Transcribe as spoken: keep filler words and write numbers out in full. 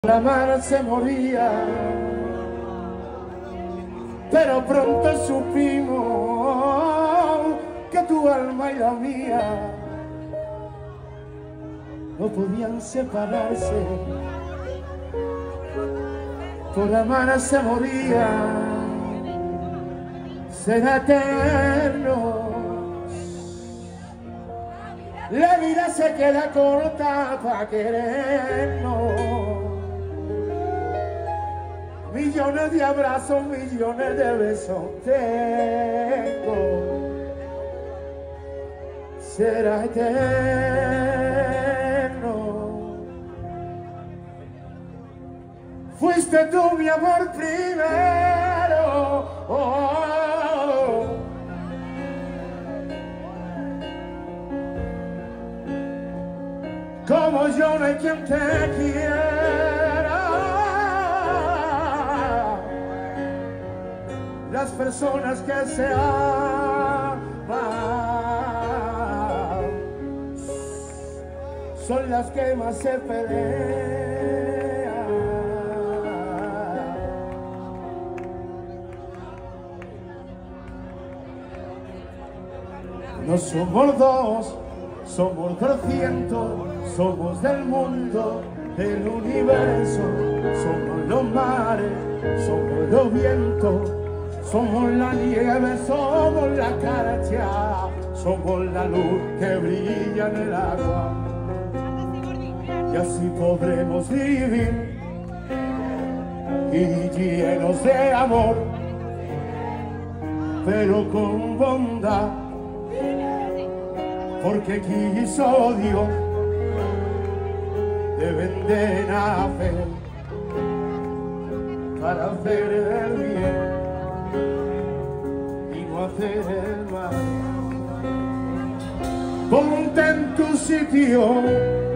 La mar se moría, pero pronto supimos que tu alma y la mía no podían separarse. Por amar se moría, ser eternos. La vida se queda corta para querernos. Millones de abrazos, millones de besos tengo. Será eterno. Fuiste tú mi amor primero. Oh. Como yo no hay quien te quiera. Las personas que se aman son las que más se pelean. No somos dos, somos doscientos, somos del mundo, del universo, somos los mares, somos los vientos. Somos la nieve, somos la caracha, somos la luz que brilla en el agua. Y así podremos vivir y llenos de amor, pero con bondad, porque quiso Dios deben de nacer para hacer el bien, hacer el mal. Ponte en tu sitio